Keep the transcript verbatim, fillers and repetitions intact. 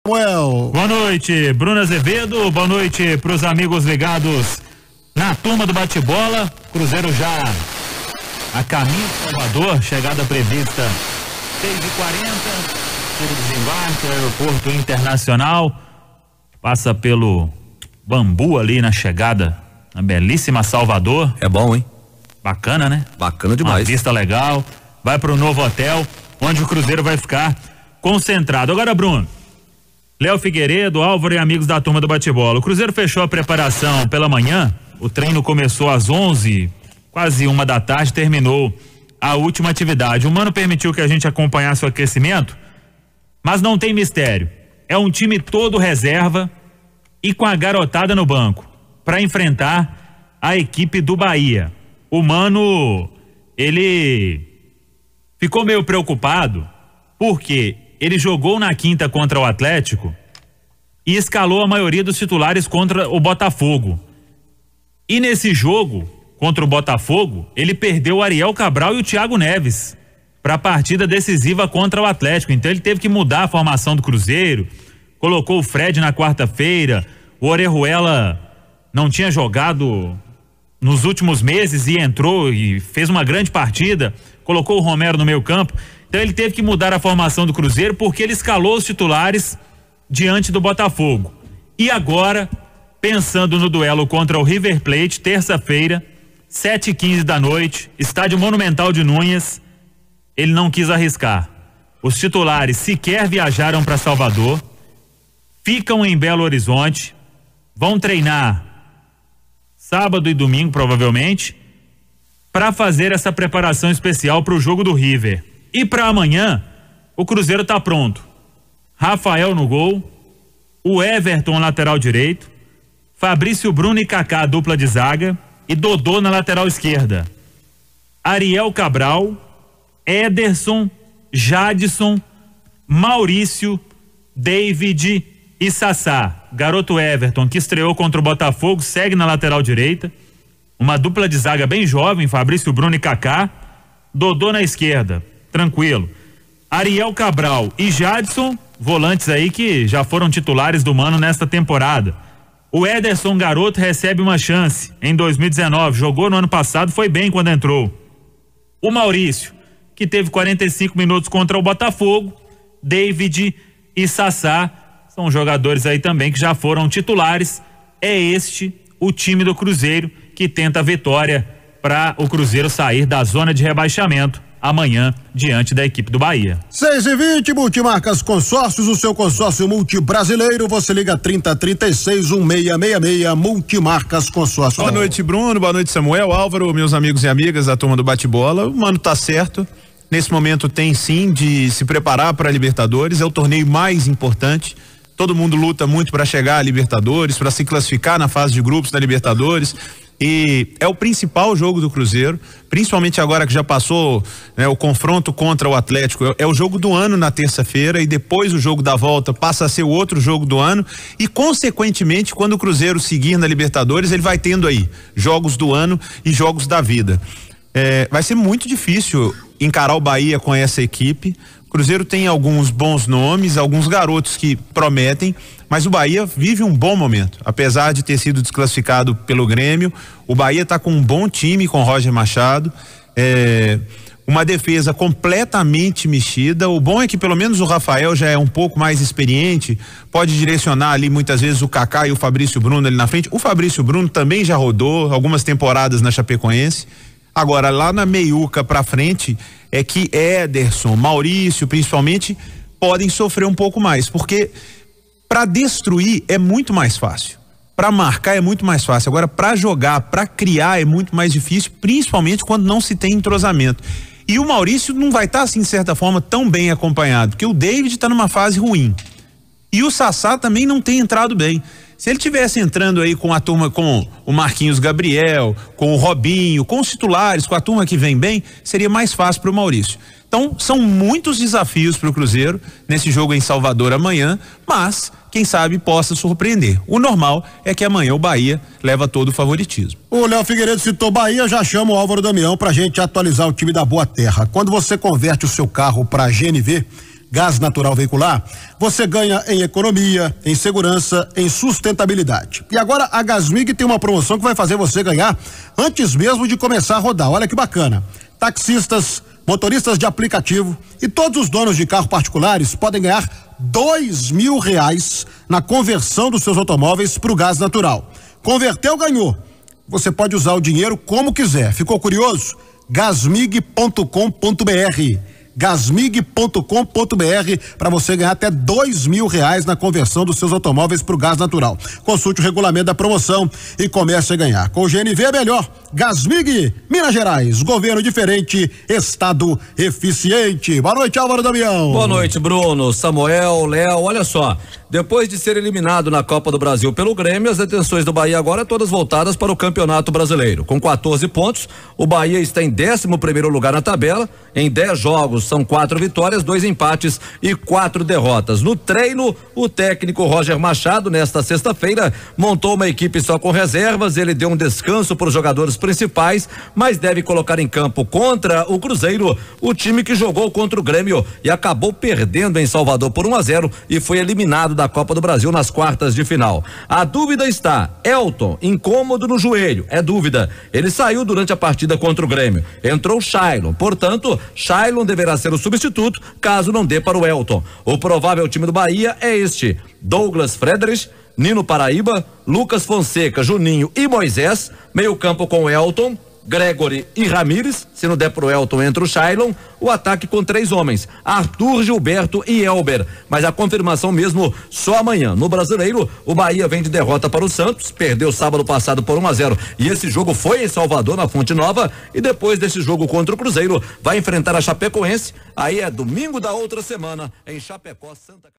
Samuel. Boa noite, Bruno Azevedo. Boa noite para os amigos ligados na turma do bate-bola. Cruzeiro já a caminho de Salvador, chegada prevista seis e quarenta, tiro desembarque, aeroporto internacional, passa pelo Bambu ali na chegada, na belíssima Salvador. É bom, hein? Bacana, né? Bacana demais. Uma vista legal, vai pro novo hotel, onde o Cruzeiro vai ficar concentrado. Agora, Bruno, Léo Figueiredo, Álvaro e amigos da turma do bate-bola. O Cruzeiro fechou a preparação pela manhã, o treino começou às onze, quase uma da tarde, terminou a última atividade. O Mano permitiu que a gente acompanhasse o aquecimento, mas não tem mistério. É um time todo reserva e com a garotada no banco para enfrentar a equipe do Bahia. O Mano, ele ficou meio preocupado porque ele jogou na quinta contra o Atlético e escalou a maioria dos titulares contra o Botafogo. E nesse jogo contra o Botafogo, ele perdeu o Ariel Cabral e o Thiago Neves para a partida decisiva contra o Atlético. Então ele teve que mudar a formação do Cruzeiro, colocou o Fred na quarta-feira, o Orejuela não tinha jogado nos últimos meses e entrou e fez uma grande partida, colocou o Romero no meio campo. Então ele teve que mudar a formação do Cruzeiro porque ele escalou os titulares diante do Botafogo. E agora, pensando no duelo contra o River Plate, terça-feira, sete e quinze da noite, estádio Monumental de Núñez, ele não quis arriscar. Os titulares sequer viajaram para Salvador, ficam em Belo Horizonte, vão treinar sábado e domingo provavelmente, para fazer essa preparação especial para o jogo do River. E para amanhã, o Cruzeiro tá pronto. Rafael no gol, o Everton lateral direito, Fabrício Bruno e Kaká dupla de zaga e Dodô na lateral esquerda. Ariel Cabral, Ederson, Jadson, Maurício, David e Sassá. Garoto Everton, que estreou contra o Botafogo, segue na lateral direita. Uma dupla de zaga bem jovem, Fabrício Bruno e Kaká. Dodô na esquerda, tranquilo. Ariel Cabral e Jadson, volantes aí que já foram titulares do Mano nesta temporada. O Ederson, garoto, recebe uma chance em dois mil e dezenove, jogou no ano passado, foi bem quando entrou. O Maurício, que teve quarenta e cinco minutos contra o Botafogo. David e Sassá são jogadores aí também que já foram titulares. É este o time do Cruzeiro que tenta a vitória para o Cruzeiro sair da zona de rebaixamento amanhã diante da equipe do Bahia. seis e vinte, Multimarcas Consórcios, o seu consórcio multibrasileiro. Você liga trinta, trinta e seis, um seis seis seis, Multimarcas Consórcios. Boa noite, Bruno. Boa noite, Samuel, Álvaro, meus amigos e amigas da turma do bate-bola. O Mano tá certo. Nesse momento tem sim de se preparar para a Libertadores. É o torneio mais importante. Todo mundo luta muito para chegar à Libertadores, para se classificar na fase de grupos da Libertadores. E é o principal jogo do Cruzeiro, principalmente agora que já passou, né, o confronto contra o Atlético. É, é o jogo do ano na terça-feira e depois o jogo da volta passa a ser o outro jogo do ano e, consequentemente, quando o Cruzeiro seguir na Libertadores, ele vai tendo aí jogos do ano e jogos da vida. É, vai ser muito difícil encarar o Bahia com essa equipe. O Cruzeiro tem alguns bons nomes, alguns garotos que prometem, mas o Bahia vive um bom momento. Apesar de ter sido desclassificado pelo Grêmio, o Bahia está com um bom time com Roger Machado, é, uma defesa completamente mexida. O bom é que pelo menos o Rafael já é um pouco mais experiente, pode direcionar ali muitas vezes o Kaká e o Fabrício Bruno ali na frente. O Fabrício Bruno também já rodou algumas temporadas na Chapecoense. Agora, lá na meiuca pra frente, é que Ederson, Maurício, principalmente, podem sofrer um pouco mais, porque para destruir é muito mais fácil, para marcar é muito mais fácil. Agora, para jogar, para criar é muito mais difícil, principalmente quando não se tem entrosamento. E o Maurício não vai estar, tá, assim, de certa forma, tão bem acompanhado, porque o David está numa fase ruim. E o Sassá também não tem entrado bem. Se ele tivesse entrando aí com a turma, com o Marquinhos Gabriel, com o Robinho, com os titulares, com a turma que vem bem, seria mais fácil para o Maurício. Então, são muitos desafios para o Cruzeiro nesse jogo em Salvador amanhã, mas quem sabe possa surpreender. O normal é que amanhã o Bahia leva todo o favoritismo. O Léo Figueiredo citou Bahia, já chama o Álvaro Damião pra gente atualizar o time da Boa Terra. Quando você converte o seu carro para G N V, gás natural veicular, você ganha em economia, em segurança, em sustentabilidade. E agora a Gasmig tem uma promoção que vai fazer você ganhar antes mesmo de começar a rodar. Olha que bacana. Taxistas, motoristas de aplicativo e todos os donos de carro particulares podem ganhar dois mil reais na conversão dos seus automóveis para o gás natural. Converteu, ganhou. Você pode usar o dinheiro como quiser. Ficou curioso? gasmig ponto com ponto br gasmig ponto com ponto br para você ganhar até dois mil reais na conversão dos seus automóveis para o gás natural. Consulte o regulamento da promoção e comece a ganhar. Com o G N V é melhor. Gasmig, Minas Gerais, governo diferente, estado eficiente. Boa noite, Álvaro Damião. Boa noite, Bruno, Samuel, Léo. Olha só, depois de ser eliminado na Copa do Brasil pelo Grêmio, as atenções do Bahia agora todas voltadas para o Campeonato Brasileiro. Com quatorze pontos, o Bahia está em décimo primeiro lugar na tabela. Em dez jogos são quatro vitórias, dois empates e quatro derrotas. No treino, o técnico Roger Machado, nesta sexta-feira, montou uma equipe só com reservas. Ele deu um descanso para os jogadores principais, mas deve colocar em campo contra o Cruzeiro o time que jogou contra o Grêmio e acabou perdendo em Salvador por um a zero e foi eliminado da Copa do Brasil nas quartas de final. A dúvida está: Elton, incômodo no joelho, é dúvida. Ele saiu durante a partida contra o Grêmio. Entrou Shailon, portanto, Shailon deverá ser o substituto caso não dê para o Elton. O provável time do Bahia é este: Douglas Frederich, Nino Paraíba, Lucas Fonseca, Juninho e Moisés, meio campo com Elton, Gregory e Ramires. Se não der pro Elton, entra o Shailon. O ataque com três homens: Arthur, Gilberto e Elber. Mas a confirmação mesmo só amanhã. No Brasileiro, o Bahia vem de derrota para o Santos, perdeu sábado passado por um a zero. E esse jogo foi em Salvador, na Fonte Nova. E depois desse jogo contra o Cruzeiro, vai enfrentar a Chapecoense. Aí é domingo da outra semana, em Chapecó, Santa